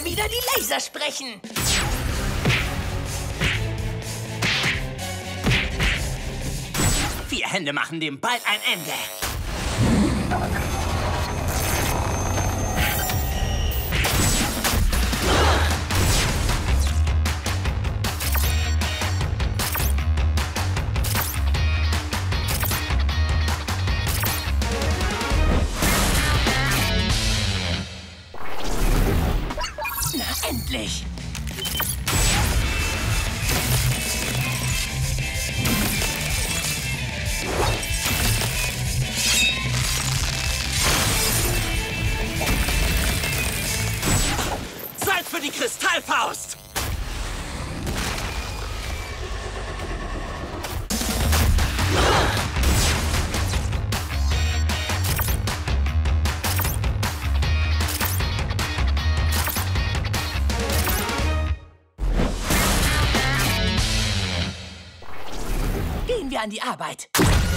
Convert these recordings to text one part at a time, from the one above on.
wieder die Laser sprechen. Vier Hände machen dem bald ein Ende. Na, endlich! Zeit für die Kristallfaust! Gehen wir an die Arbeit.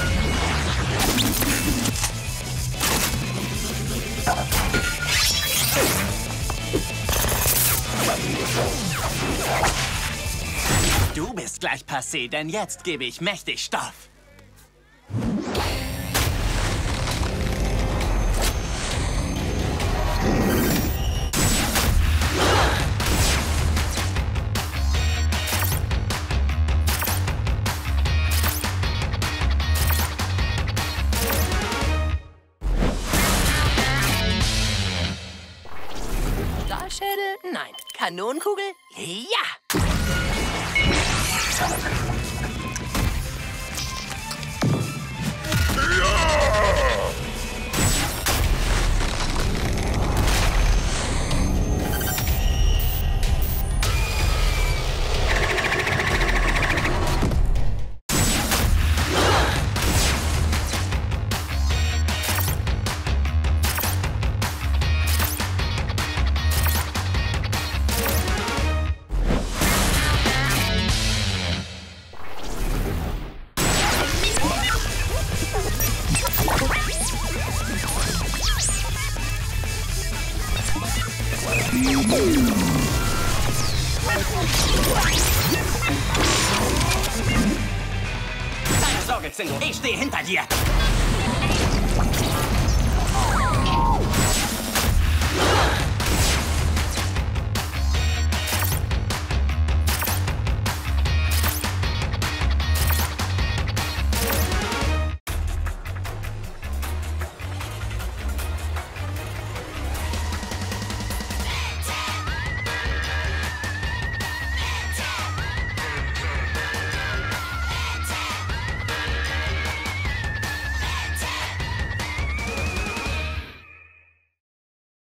Du bist gleich passé, denn jetzt gebe ich mächtig Stoff. Stahlschädel? Nein. Kanonenkugel? Ja! Keine Sorge, Xingo. Ich stehe hinter dir.